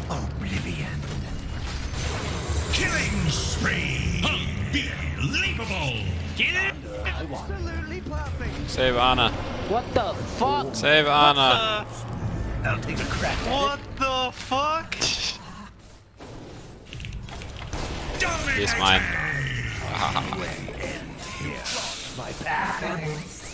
Oblivion. Killing spree. Unbelievable. Get it? Absolutely perfect. Save Ana. What the fuck? Save Ana. I'll take a crack at What the fuck? He's mine. it. My path.